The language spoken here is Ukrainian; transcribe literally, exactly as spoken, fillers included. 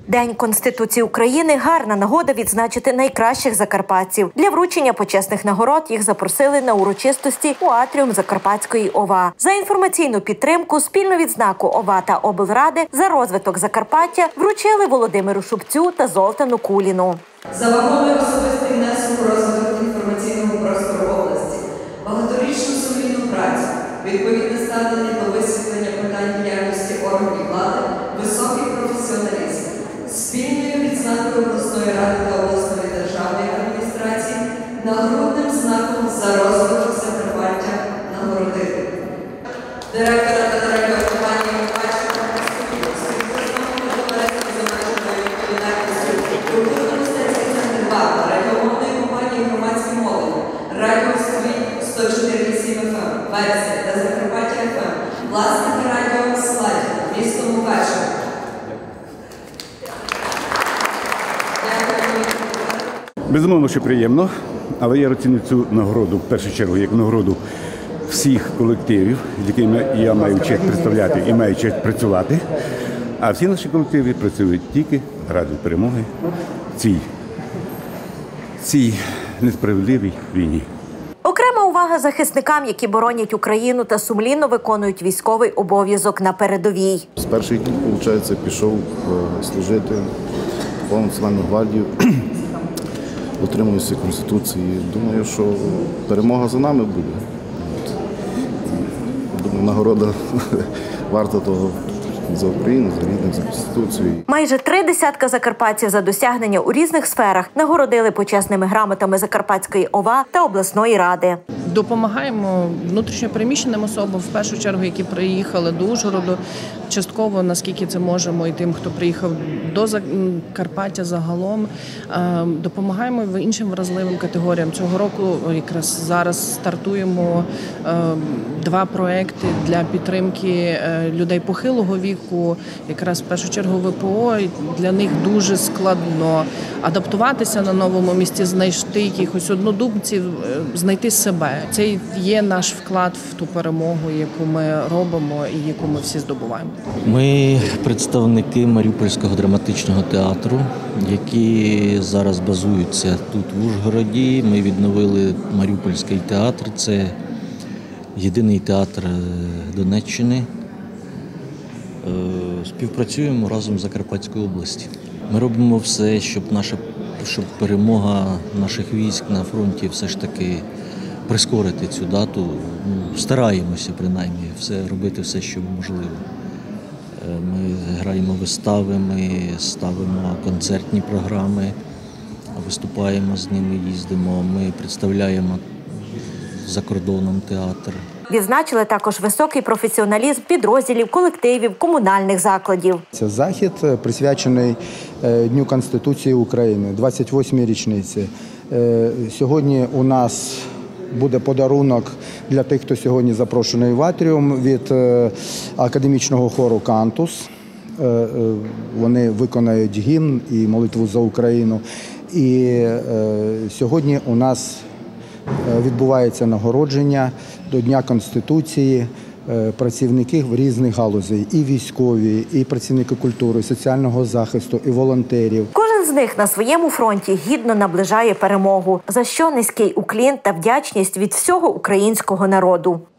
День Конституції України – гарна нагода відзначити найкращих закарпатців. Для вручення почесних нагород їх запросили на урочистості у атріум Закарпатської ОВА. За інформаційну підтримку спільну відзнаку ОВА та облради за розвиток Закарпаття вручили Володимиру Шубцю та Золтану Куліну. За вагомий особистий внесок у розвиток інформаційного простору області, багаторічну сумлінну працю, відповідне ставлення до висвітлення питань діяльності органів влади, високий професіоналізм. Спільною відзнакою обласної ради та обласної державної адміністрації нагородним знаком за розвиток Закарпаття нагородили директора та радіокомпанії «Мукачева» співпрацівного товариства з обмеженою відповідальністю, культурно-мистецький центр два, радіомовної компанії «Громадські мовлення», радіо «Світ» сто чотири і сім еф ем, «Версія» та «Закарпаття еф ем», власники радіо «Сладів», місто Мукачево. Безумовно, що приємно, але я оцінюю цю нагороду, в першу чергу, як нагороду всіх колективів, з якими я маю честь представляти і маю честь працювати. А всі наші колективи працюють тільки ради перемоги в цій, цій несправедливій війні. Окрема увага захисникам, які боронять Україну та сумлінно виконують військовий обов'язок на передовій. З перших днів, виходить, пішов служити в Національну гвардію. Дотримуюся Конституції. Думаю, що перемога за нами буде. Думаю, нагорода варта того за Україну, за рідних, за Конституцію. Майже три десятка закарпатців за досягнення у різних сферах нагородили почесними грамотами Закарпатської ОВА та обласної ради. Допомагаємо внутрішньопереміщеним особам, в першу чергу, які приїхали до Ужгороду, частково, наскільки це можемо, і тим, хто приїхав до Закарпаття загалом. Допомагаємо іншим вразливим категоріям. Цього року якраз зараз стартуємо два проекти для підтримки людей похилого віку, якраз в першу чергу В П О. Для них дуже складно адаптуватися на новому місці, знайти якихось однодумців, знайти себе. Це є наш вклад в ту перемогу, яку ми робимо і яку ми всі здобуваємо. Ми представники Маріупольського драматичного театру, які зараз базуються тут в Ужгороді. Ми відновили Маріупольський театр. Це єдиний театр Донеччини. Співпрацюємо разом з Закарпатською областю. Ми робимо все, щоб наша, щоб перемога наших військ на фронті все ж таки прискорити цю дату. Стараємося, принаймні, все, робити все, що можливо. Ми граємо вистави, ми ставимо концертні програми, виступаємо з ними, їздимо, ми представляємо за кордоном театр. Відзначили також високий професіоналізм підрозділів, колективів, комунальних закладів. Це захід, присвячений Дню Конституції України, двадцять восьмій річниці. Сьогодні у нас буде подарунок для тих, хто сьогодні запрошений в атріум від академічного хору «Кантус». Вони виконають гімн і молитву за Україну. І сьогодні у нас відбувається нагородження до Дня Конституції працівників різних галузей, і військові, і працівники культури, і соціального захисту, і волонтерів. Кожен з них на своєму фронті гідно наближає перемогу, за що низький уклін та вдячність від всього українського народу.